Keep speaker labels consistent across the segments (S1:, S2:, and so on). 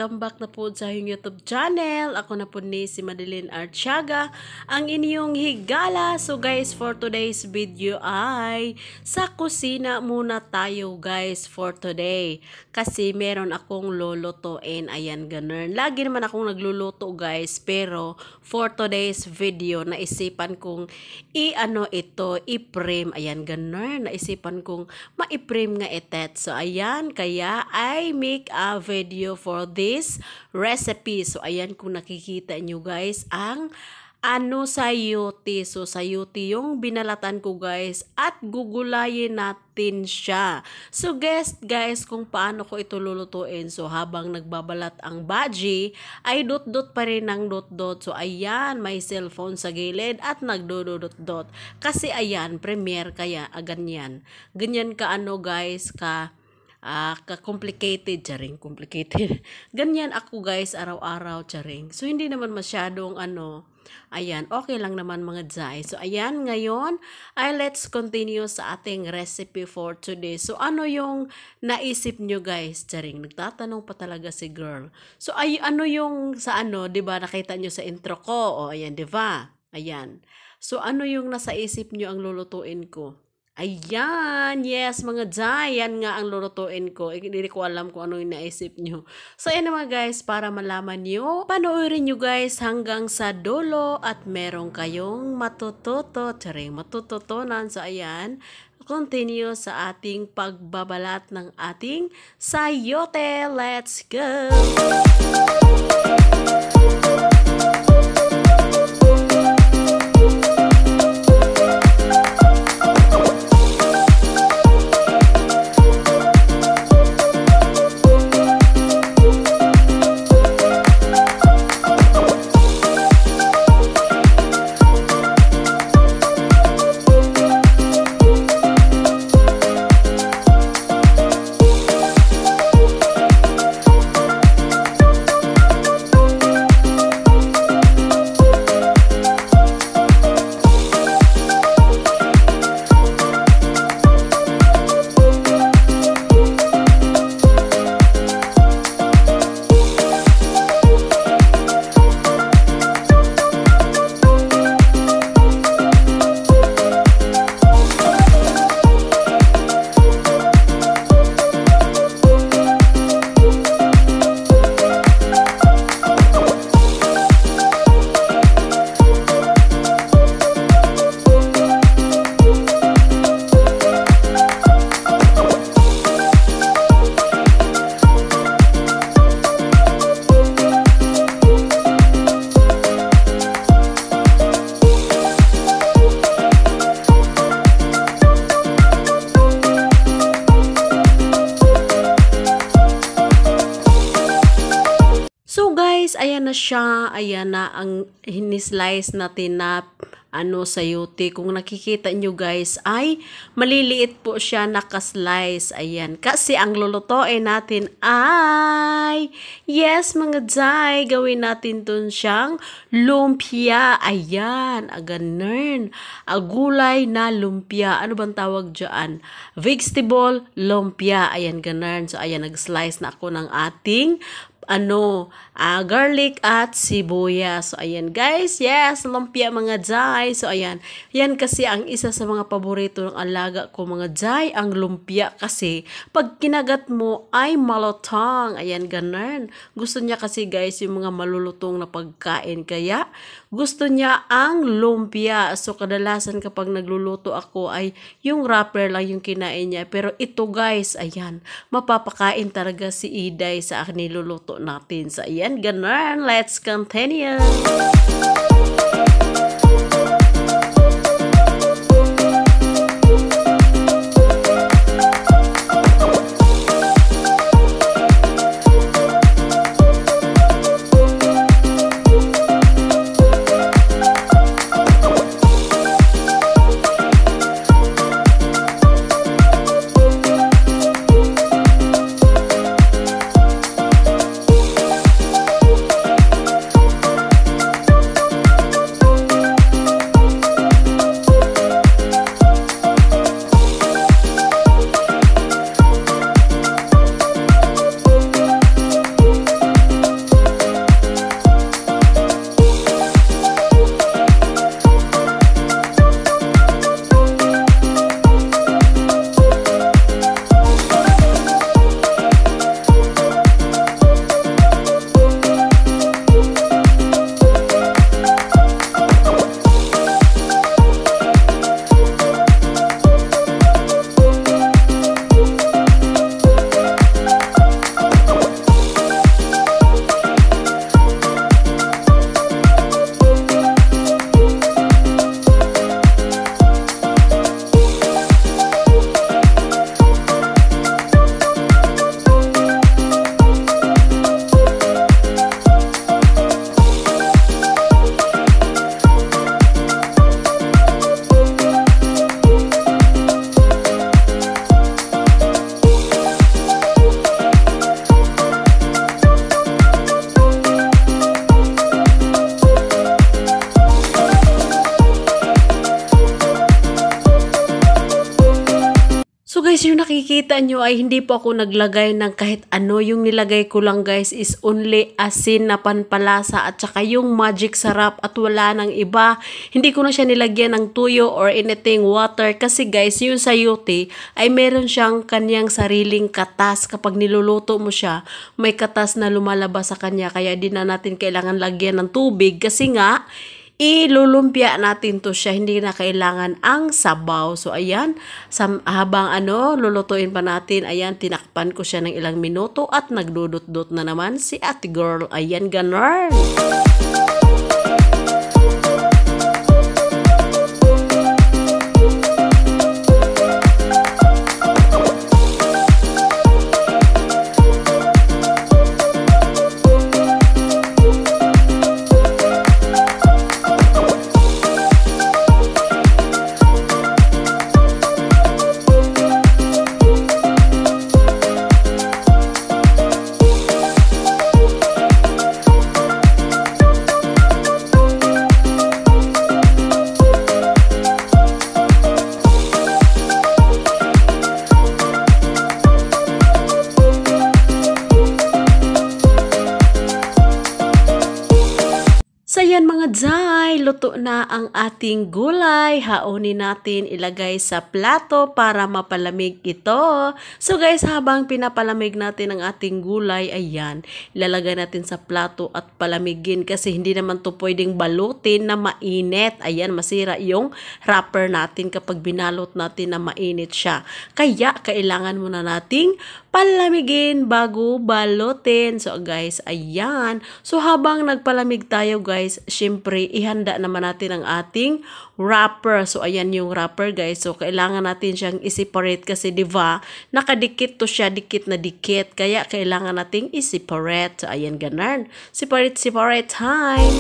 S1: welcome back na po sa inyong YouTube channel. Ako na po ni si Madeline Artiaga, ang inyong higala. So guys, for today's video ay sa kusina muna tayo guys for today. Kasi meron akong lulutuin, ayan ganun. Lagi naman akong nagluluto guys, pero for today's video, naisipan kong i-frame, ayan ganun. Naisipan kong ma-frame nga itet. So ayan, kaya I make a video for this recipe. So ayan, kung nakikita nyo guys, ang sayote. So sayote yung binalatan ko guys, at gugulayin natin siya. So guys, kung paano ko ito lulutuin. So habang nagbabalat ang baji, ay dot-dot pa rin ng dot-dot. So ayan, may cellphone sa gilid at nagdodot-dot. Kasi ayan, premiere kaya ganyan. Ganyan ka guys, ka-complicated, charing, complicated. Ganyan ako guys, araw-araw, charing. So, hindi naman masyadong ayan, okay lang naman mga jay. So, ayan, ngayon, let's continue sa ating recipe for today. So, ano yung naisip nyo guys, charing? Nagtatanong pa talaga si girl. So, ano yung sa diba, nakita nyo sa intro ko? O, ayan, diba? Ayan. So, ano yung nasa isip nyo ang lulutuin ko? Ayan, yes mga jay, yan nga ang lulutuin ko. Hindi ko alam kung ano yung naisip nyo. So yan naman guys, para malaman nyo, panoorin nyo guys hanggang sa dulo at meron kayong matututunan. So ayan, continue sa ating pagbabalat ng ating sayote. Let's go! Ayan na siya, ayan na ang hinislice natin na sayote. Kung nakikita nyo guys, ay maliliit po siya nakaslice. Ayan, kasi ang lulutuin natin ay, yes mga jay, gawin natin dun siyang lumpia. Ayan, ganun. Gulay na lumpia. Ano bang tawag dyan? Vegetable lumpia. Ayan, ganun. So ayan, nag-slice na ako ng ating garlic at sibuyas. So, ayan guys. Yes, lumpia mga jay. So, ayan. Yan kasi ang isa sa mga paborito ng alaga ko mga jay, ang lumpia. Kasi, pag kinagat mo ay malutong. Ayan, ganun. Gusto niya kasi guys yung mga malulutong na pagkain. Kaya, gusto niya ang lumpia. So, kadalasan kapag nagluluto ako ay yung wrapper lang yung kinain niya. Pero ito guys, ayan, mapapakain talaga si Iday sa akin niluluto natin. So, ayan, ganun. Let's continue. guys, yung nakikita nyo ay hindi po ako naglagay ng kahit ano. Yung nilagay ko lang guys is only asin na panpalasa at saka yung magic sarap at wala nang iba. Hindi ko na siya nilagyan ng tuyo or anything water kasi guys, yung sayote ay meron siyang kanyang sariling katas. Kapag niluluto mo siya, may katas na lumalabas sa kanya kaya di na natin kailangan lagyan ng tubig kasi nga, ilulumpia natin to siya, hindi na kailangan ang sabaw. So ayan, habang lulutuin pa natin, ayan, tinakpan ko siya ng ilang minuto at nagdudot-dot na naman si ate girl. Ayan, ganun. So yan mga Jai, luto na ang ating gulay. Haonin natin, ilagay sa plato para mapalamig ito. So guys, habang pinapalamig natin ang ating gulay, ayan, ilalagay natin sa plato at palamigin kasi hindi naman to pwedeng balutin na mainit. Ayan, masira yung wrapper natin kapag binalot natin na mainit siya. Kaya kailangan muna nating palamigin bago balutin. So guys, ayan. So habang nagpalamig tayo guys, syempre ihanda naman natin ang ating wrapper. So ayan yung wrapper guys. So kailangan natin siyang i-separate kasi 'di ba? Nakadikit to siya, dikit na dikit. Kaya kailangan nating i-separate. So ayan ganun. Separate time.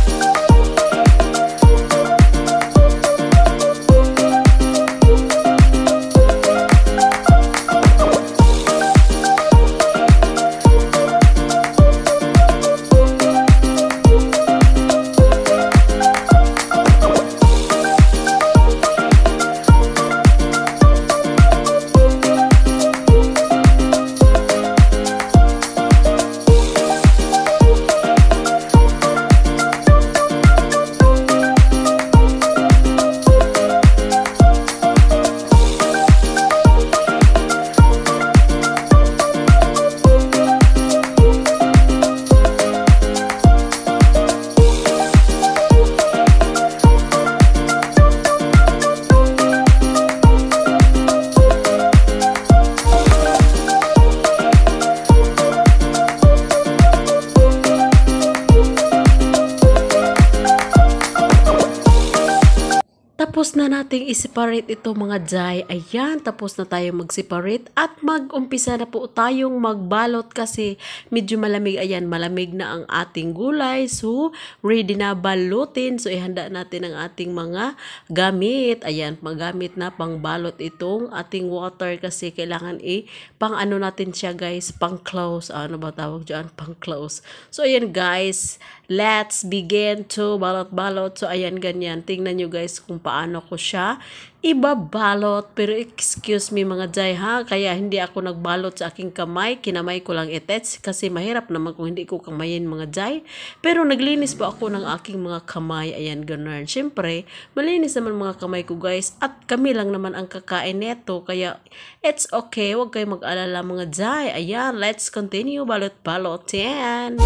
S1: Tapos na nating i-separate ito mga Jai. Ayan, tapos na tayo mag-separate at mag-umpisa na po tayong magbalot kasi medyo malamig. Ayan, malamig na ang ating gulay. So, ready na balutin. So, ihanda natin ang ating mga gamit. Ayan, magamit na pang balot itong ating water kasi kailangan pang ano natin siya guys, pang close. Ano ba tawag dyan? Pang close. So, ayan guys, let's begin to balot-balot. So, ayan ganyan. Tingnan nyo guys kung paano ko siya ibabalot. Pero excuse me mga Jai ha, kaya hindi ako nagbalot sa aking kamay. Kinamay ko lang itets kasi mahirap naman kung hindi ko kamayin mga Jai. Pero naglinis po ako ng aking mga kamay. Ayan, ganun. Siyempre, malinis naman mga kamay ko guys. At kami lang naman ang kakain neto. Kaya it's okay. Huwag kayo mag-alala mga Jai. Ayan, let's continue balot-balot. Yan.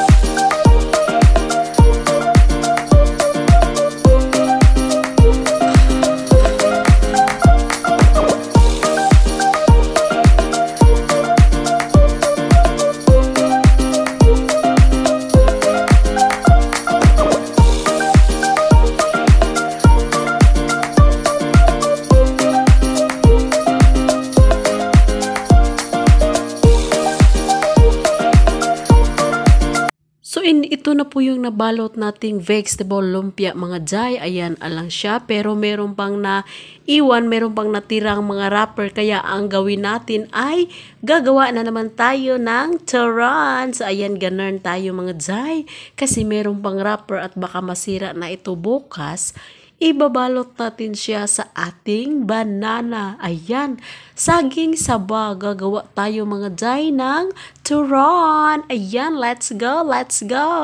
S1: Ito na po yung nabalot nating vegetable lumpia mga Jai. Ayan, alang siya. Pero meron pang meron pang natirang mga wrapper. Kaya ang gawin natin ay gagawa na naman tayo ng turon. So ayan, ganun tayo mga Jai. Kasi meron pang wrapper at baka masira na ito bukas. ibabalot natin siya sa ating banana. Ayan, saging saba. Gagawa tayo mga day ng turon. Ayan, let's go, let's go!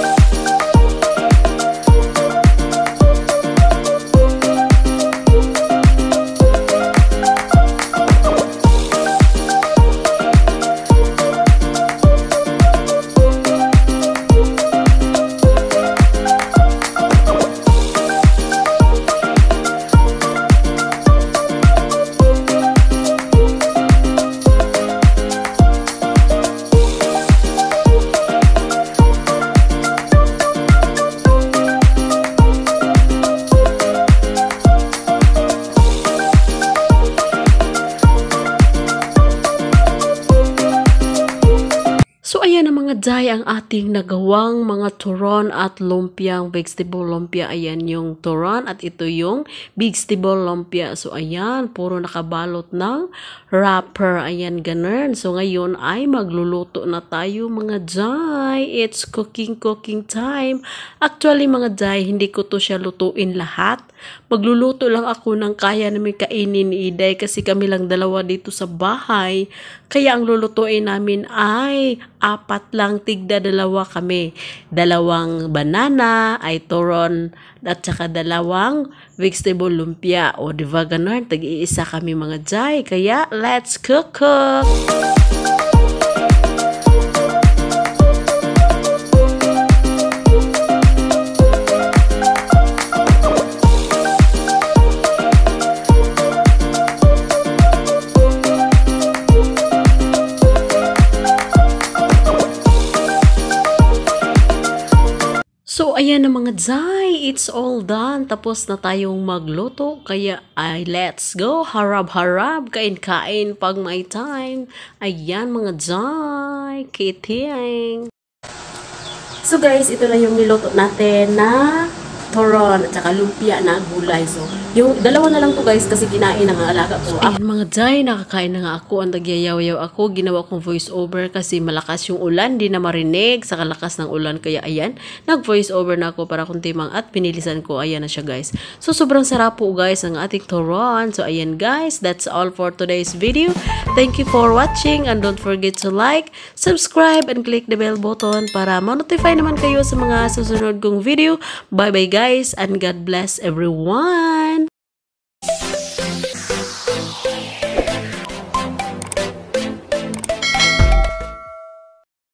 S1: So ayan ang mga day ang ating nagawang mga turon at lumpiang vegetable lumpia. Ayan yung turon at ito yung vegetable lumpia. So ayan, puro nakabalot ng wrapper. Ayan, ganun. So ngayon ay magluluto na tayo mga day. It's cooking time. Actually mga day, hindi ko to siya lutuin lahat. Magluluto lang ako ng kaya namin kainin ni Iday kasi kami lang dalawa dito sa bahay. Kaya ang lulutuin namin ay 4 lang, tigda 2 kami. 2 banana, ay turon, at saka 2 vegetable lumpia. O diba ganun, tag-iisa kami mga jay. Kaya let's cook! So, ayan na mga jay, it's all done. Tapos na tayong magluto. Kaya, let's go. Harab-harab, kain-kain pag may time. Ayan mga jay, kiting. So guys, ito na yung niluto natin na turon at saka lumpia na gulay. So, yung 2 na lang to guys kasi kinain ng alaga ko. Ayan mga jay, nakakain na nga ako. Ang nagyayaw-yaw ako. Ginawa kong voice over kasi malakas yung ulan. Di na marinig sa kalakas ng ulan. Kaya ayan, nag-voice over na ako para kuntimang at pinilisan ko. Ayan na siya guys. So, sobrang sarap po guys ang ating turon. So, ayan guys, that's all for today's video. Thank you for watching and don't forget to like, subscribe, and click the bell button para ma-notify naman kayo sa mga susunod kong video. Bye-bye guys and God bless everyone!